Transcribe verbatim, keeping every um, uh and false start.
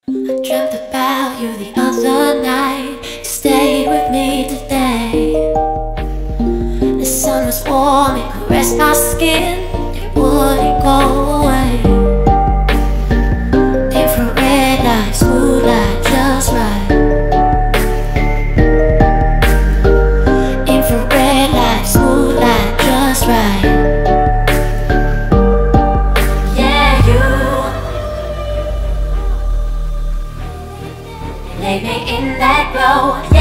I dreamt about you the other night. You stayed with me today. The sun was warm, it caressed my skin. It wouldn't go away. Infrared light, smooth light, just right. Infrared light, smooth light, just right. Yeah, you lay me in that glow.